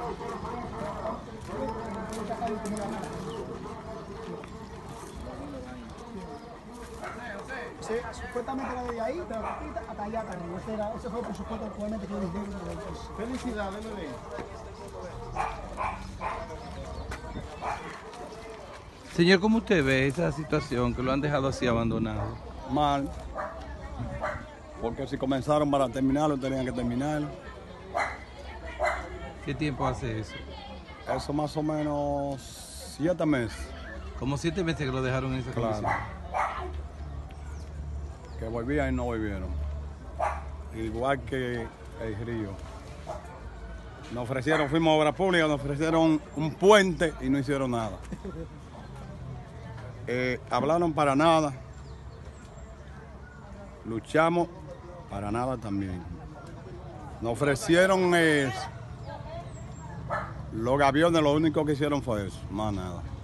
Sí, supuestamente era de ahí, de la pista hasta allá arriba. Ese fue el presupuesto actualmente que yo les digo. Felicidades, bebé. Señor, ¿cómo usted ve esa situación que lo han dejado así abandonado? Mal. Porque si comenzaron para terminarlo, tenían que terminarlo. ¿Qué tiempo hace eso? Eso más o menos 7 meses. Como 7 meses que lo dejaron en esa condición. Claro. Que volvían y no volvieron. Igual que el río. Nos ofrecieron, fuimos a obra pública, nos ofrecieron un puente y no hicieron nada. Hablaron para nada. Luchamos para nada también. Nos ofrecieron los gaviones, lo único que hicieron fue eso, más nada.